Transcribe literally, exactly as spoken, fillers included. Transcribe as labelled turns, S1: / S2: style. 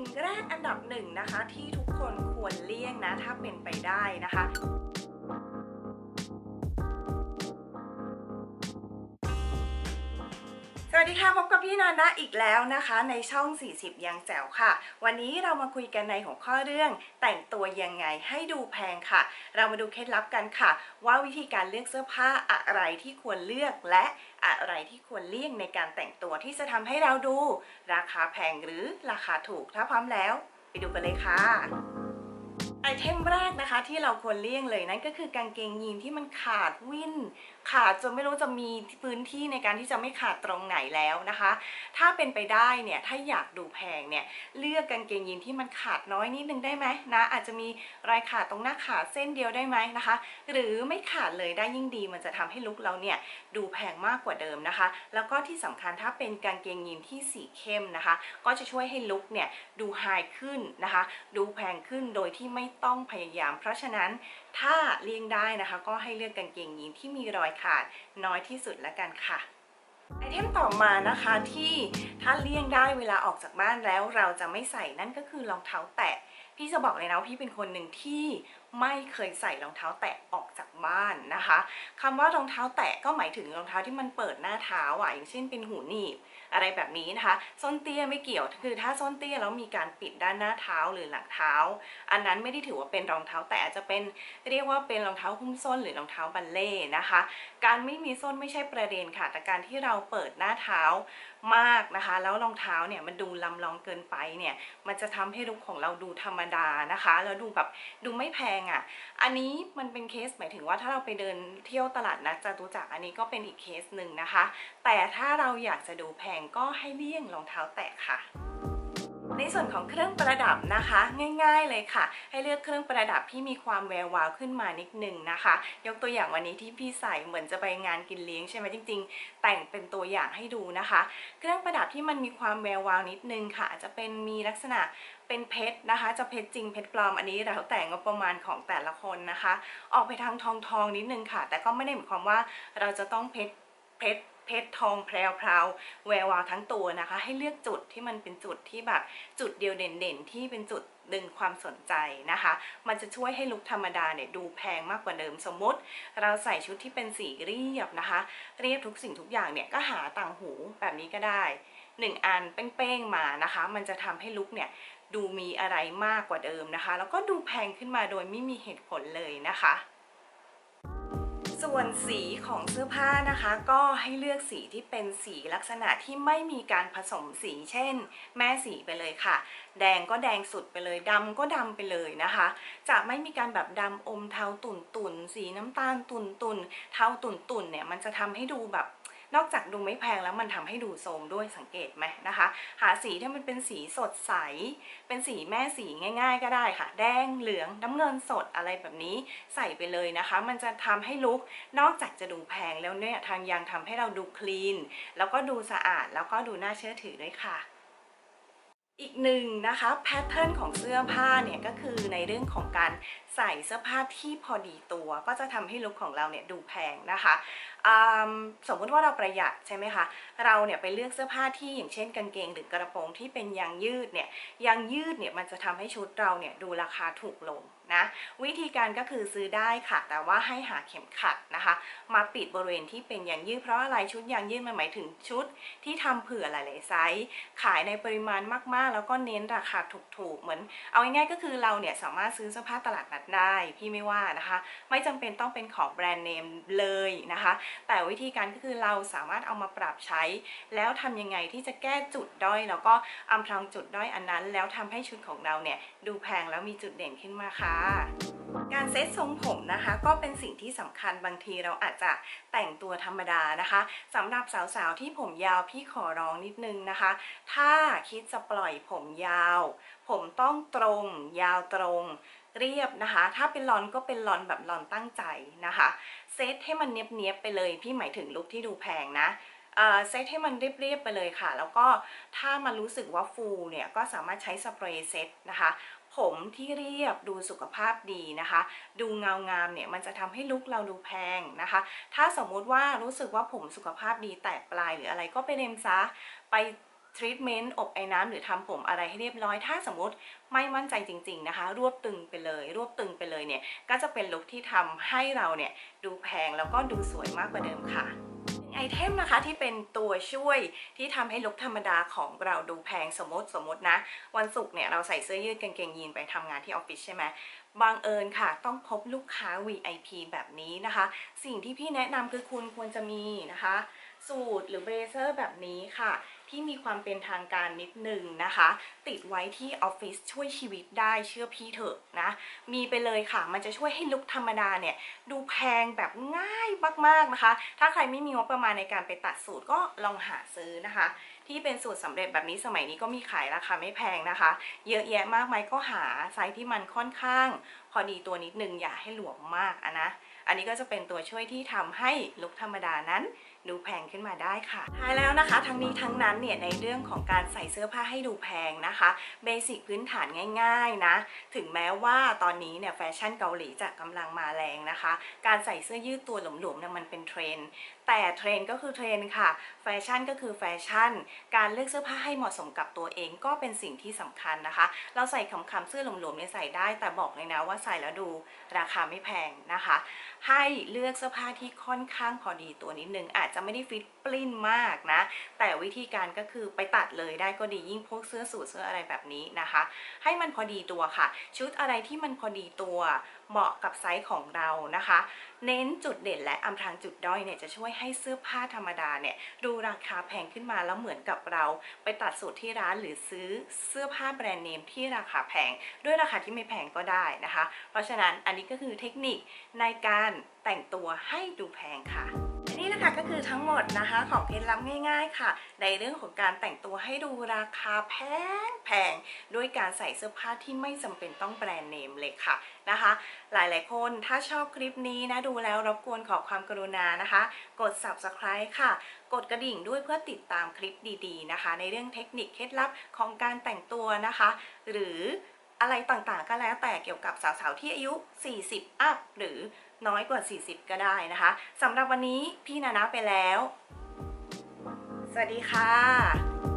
S1: งแรกอันดับหนึ่งนะคะที่ทุกคนควรเลี่ยงนะถ้าเป็นไปได้นะคะสวัสดีค่ะพบกับพี่นันนะอีกแล้วนะคะในช่องสี่สิบยังแจ๋วค่ะวันนี้เรามาคุยกันในหัวข้อเรื่องแต่งตัวยังไงให้ดูแพงค่ะเรามาดูเคล็ดลับกันค่ะว่าวิธีการเลือกเสื้อผ้าอะไรที่ควรเลือกและอะไรที่ควรเลี่ยงในการแต่งตัวที่จะทำให้เราดูราคาแพงหรือราคาถูกถ้าพร้อมแล้วไปดูกันเลยค่ะไอเทมแรกนะคะที่เราควรเลี่ยงเลยนั่นก็คือกางเกงยีนที่มันขาดวิ่นขาดจนไม่รู้จะมีพื้นที่ในการที่จะไม่ขาดตรงไหนแล้วนะคะถ้าเป็นไปได้เนี่ยถ้าอยากดูแพงเนี่ยเลือกกางเกงยีนที่มันขาดน้อยนิดนึงได้ไหมนะอาจจะมีรอยขาดตรงหน้าขาเส้นเดียวได้ไหมนะคะหรือไม่ขาดเลยได้ยิ่งดีมันจะทำให้ลุคเราเนี่ยดูแพงมากกว่าเดิมนะคะแล้วก็ที่สำคัญถ้าเป็นกางเกงยีนที่สีเข้มนะคะก็จะช่วยให้ลุคเนี่ยดูไฮขึ้นนะคะดูแพงขึ้นโดยที่ไม่ต้องพยายามเพราะฉะนั้นถ้าเลี่ยงได้นะคะก็ให้เลือกกางเกงยีนที่มีรอยขาดน้อยที่สุดแล้วกันค่ะไอเทมต่อมานะคะที่ถ้าเลี่ยงได้เวลาออกจากบ้านแล้วเราจะไม่ใส่นั่นก็คือรองเท้าแตะพี่จะบอกเลยนะว่าพี่เป็นคนหนึ่งที่ไม่เคยใส่รองเท้าแตะออกจากบ้านนะคะคำว่ารองเท้าแตะก็หมายถึงรองเท้าที่มันเปิดหน้าเท้าอ่ะอย่างเช่นเป็นหูหนีบอะไรแบบนี้นะคะส้นเตี้ยไม่เกี่ยวคือถ้าส้นเตี้ยแล้วมีการปิดด้านหน้าเท้าหรือหลังเท้าอันนั้นไม่ได้ถือว่าเป็นรองเท้าแตะอาจจะเป็นเรียกว่าเป็นรองเท้าหุ้มส้นหรือรองเท้าบัลเล่นะคะการไม่มีส้นไม่ใช่ประเด็นค่ะแต่การที่เราเปิดหน้าเท้ามากนะคะแล้วรองเท้าเนี่ยมันดูลำลองเกินไปเนี่ยมันจะทำให้ลุคของเราดูธรรมดานะคะแล้วดูแบบดูไม่แพงอ่ะอันนี้มันเป็นเคสหมายถึงว่าถ้าเราไปเดินเที่ยวตลาดนัดจตุจักรอันนี้ก็เป็นอีกเคสหนึ่งนะคะแต่ถ้าเราอยากจะดูแพงก็ให้เลี่ยงรองเท้าแตะค่ะในส่วนของเครื่องประดับนะคะง่ายๆเลยค่ะให้เลือกเครื่องประดับที่มีความแวววาวขึ้นมานิดนึงนะคะยกตัวอย่างวันนี้ที่พี่ใส่เหมือนจะไปงานกินเลี้ยงใช่ไหมจริงๆแต่งเป็นตัวอย่างให้ดูนะคะเครื่องประดับที่มันมีความแวววาวนิดนึงค่ะอาจจะเป็นมีลักษณะเป็นเพชรนะคะจะเพชรจริงเพชรปลอมอันนี้แล้วแต่งบประมาณของแต่ละคนนะคะออกไปทางทองทองนิดนึงค่ะแต่ก็ไม่ได้หมายความว่าเราจะต้องเพชรเพชรเพชรทองแพรวพราวแวววาวทั้งตัวนะคะให้เลือกจุดที่มันเป็นจุดที่แบบจุดเดียวเด่นๆที่เป็นจุดดึงความสนใจนะคะมันจะช่วยให้ลุคธรรมดาเนี่ยดูแพงมากกว่าเดิมสมมติเราใส่ชุดที่เป็นสีเรียบนะคะเรียบทุกสิ่งทุกอย่างเนี่ยก็หาต่างหูแบบนี้ก็ได้หนึ่งอันเป้งๆมานะคะมันจะทำให้ลุคเนี่ยดูมีอะไรมากกว่าเดิมนะคะแล้วก็ดูแพงขึ้นมาโดยไม่มีเหตุผลเลยนะคะส่วนสีของเสื้อผ้านะคะก็ให้เลือกสีที่เป็นสีลักษณะที่ไม่มีการผสมสีเช่นแม่สีไปเลยค่ะแดงก็แดงสุดไปเลยดำก็ดำไปเลยนะคะจะไม่มีการแบบดำอมเทาตุ่นตุ่นสีน้ำตาลตุ่นตุ่นเทาตุ่นตุ่นเนี่ยมันจะทำให้ดูแบบนอกจากดูไม่แพงแล้วมันทำให้ดูโทรมด้วยสังเกตไหมนะคะหาสีที่มันเป็นสีสดใสเป็นสีแม่สีง่ายๆก็ได้ค่ะแดงเหลืองน้ำเงินสดอะไรแบบนี้ใส่ไปเลยนะคะมันจะทำให้ลุคนอกจากจะดูแพงแล้วเนี่ยทางยังทำให้เราดูคลีนแล้วก็ดูสะอาดแล้วก็ดูน่าเชื่อถือด้วยค่ะอีกหนึ่งนะคะแพทเทิร์นของเสื้อผ้าเนี่ยก็คือในเรื่องของการใส่เสื้อผ้าที่พอดีตัวก็จะทำให้ลุคของเราเนี่ยดูแพงนะคะสมมติว่าเราประหยัดใช่ไหมคะเราเนี่ยไปเลือกเสื้อผ้าที่อย่างเช่นกางเกงหรือกระโปรงที่เป็นยางยืดเนี่ยยางยืดเนี่ยมันจะทำให้ชุดเราเนี่ยดูราคาถูกลงนะวิธีการก็คือซื้อได้ค่ะแต่ว่าให้หาเข็มขัดนะคะมาปิดบริเวณที่เป็นยางยืดเพราะอะไรชุดยางยืดมันหมายถึงชุดที่ทำเผื่อหลายๆไซส์ขายในปริมาณมากๆแล้วก็เน้นราคาถูกๆเหมือนเอาง่ายๆก็คือเราเนี่ยสามารถซื้อเสื้อผ้าตลาดนัดได้พี่ไม่ว่านะคะไม่จำเป็นต้องเป็นของแบรนด์เนมเลยนะคะแต่วิธีการก็คือเราสามารถเอามาปรับใช้แล้วทำยังไงที่จะแก้จุดด้อยแล้วก็อำพรางจุดด้อยอันนั้นแล้วทำให้ชุดของเราเนี่ยดูแพงแล้วมีจุดเด่นขึ้นมาค่ะการเซ็ตทรงผมนะคะก็เป็นสิ่งที่สำคัญบางทีเราอาจจะแต่งตัวธรรมดานะคะสำหรับสาวๆที่ผมยาวพี่ขอร้องนิดนึงนะคะถ้าคิดจะปล่อยผมยาวผมต้องตรงยาวตรงเรียบนะคะถ้าเป็นลอนก็เป็นลอนแบบลอนตั้งใจนะคะเซตให้มันเนียบๆไปเลยพี่หมายถึงลุคที่ดูแพงนะเซตให้มันเรียบๆไปเลยค่ะแล้วก็ถ้ามันรู้สึกว่าฟูเนี่ยก็สามารถใช้สเปรย์เซตนะคะผมที่เรียบดูสุขภาพดีนะคะดูเงางามเนี่ยมันจะทำให้ลุคเราดูแพงนะคะถ้าสมมุติว่ารู้สึกว่าผมสุขภาพดีแตกปลายหรืออะไรก็ไปเล็มซะไปทรีทเมนต์อบไอ้น้ำหรือทำผมอะไรให้เรียบร้อยถ้าสมมติไม่มั่นใจจริงๆนะคะรวบตึงไปเลยรวบตึงไปเลยเนี่ยก็จะเป็นลุคที่ทำให้เราเนี่ยดูแพงแล้วก็ดูสวยมากกว่าเดิมค่ะไอเทมนะคะที่เป็นตัวช่วยที่ทำให้ลุคธรรมดาของเราดูแพงสมมติสมมตินะวันศุกร์เนี่ยเราใส่เสื้อยืดกางเกงยีนไปทำงานที่ออฟฟิศใช่ไหมบังเอิญค่ะต้องพบลูกค้า วี ไอ พี แบบนี้นะคะสิ่งที่พี่แนะนำคือคุณควรจะมีนะคะสูทหรือเบรเซอร์แบบนี้ค่ะที่มีความเป็นทางการนิดนึงนะคะติดไว้ที่ออฟฟิศช่วยชีวิตได้เชื่อพี่เถอะนะมีไปเลยค่ะมันจะช่วยให้ลุคธรรมดาเนี่ยดูแพงแบบง่ายมากๆนะคะถ้าใครไม่มีงบประมาณในการไปตัดสูตรก็ลองหาซื้อนะคะที่เป็นสูตรสำเร็จแบบนี้สมัยนี้ก็มีขายราคาไม่แพงนะคะเยอะแยะมากมายก็หาไซส์ที่มันค่อนข้างพอดีตัวนิดนึงอย่าให้หลวมมากอะนะอันนี้ก็จะเป็นตัวช่วยที่ทำให้ลุคธรรมดานั้นดูแพงขึ้นมาได้ค่ะท้ายแล้วนะคะทั้งนี้ทั้งนั้นเนี่ยในเรื่องของการใส่เสื้อผ้าให้ดูแพงนะคะเบสิกพื้นฐานง่ายๆนะถึงแม้ว่าตอนนี้เนี่ยแฟชั่นเกาหลีจะกำลังมาแรงนะคะการใส่เสื้อยืดตัวหลวมๆเนี่ยมันเป็นเทรนด์แต่เทรนด์ก็คือเทรนด์ค่ะแฟชั่นก็คือแฟชั่นการเลือกเสื้อผ้าให้เหมาะสมกับตัวเองก็เป็นสิ่งที่สำคัญนะคะเราใส่ขำๆเสื้อหลวมๆเนี่ยใส่ได้แต่บอกเลยนะว่าใส่แล้วดูราคาไม่แพงนะคะให้เลือกเสื้อผ้าที่ค่อนข้างพอดีตัวนิดนึงอาจจะไม่ได้ฟิตปลิ้นมากนะแต่วิธีการก็คือไปตัดเลยได้ก็ดียิ่งพวกเสื้อสูทเสื้ออะไรแบบนี้นะคะให้มันพอดีตัวค่ะชุดอะไรที่มันพอดีตัวเหมาะกับไซส์ของเรานะคะเน้นจุดเด่นและอำพรางจุดด้อยเนี่ยจะช่วยให้เสื้อผ้าธรรมดาเนี่ยดูราคาแพงขึ้นมาแล้วเหมือนกับเราไปตัดสูตรที่ร้านหรือซื้อเสื้อผ้าแบรนด์เนมที่ราคาแพงด้วยราคาที่ไม่แพงก็ได้นะคะเพราะฉะนั้นอันนี้ก็คือเทคนิคในการแต่งตัวให้ดูแพงค่ะนี่นะคะก็คือทั้งหมดนะคะของเคล็ดลับง่ายๆค่ะในเรื่องของการแต่งตัวให้ดูราคาแพงแพงด้วยการใส่เสื้อผ้าที่ไม่จำเป็นต้องแบรนด์เนมเลยค่ะนะคะหลายๆคนถ้าชอบคลิปนี้นะดูแล้วรบกวนขอความกรุณานะคะกด ซับสไครบ์ ค่ะกดกระดิ่งด้วยเพื่อติดตามคลิปดีๆนะคะในเรื่องเทคนิคเคล็ดลับของการแต่งตัวนะคะหรืออะไรต่างๆก็แล้วแต่เกี่ยวกับสาวๆที่อายุสี่สิบอัพหรือน้อยกว่าสี่สิบก็ได้นะคะสำหรับวันนี้พี่นานะไปแล้วสวัสดีค่ะ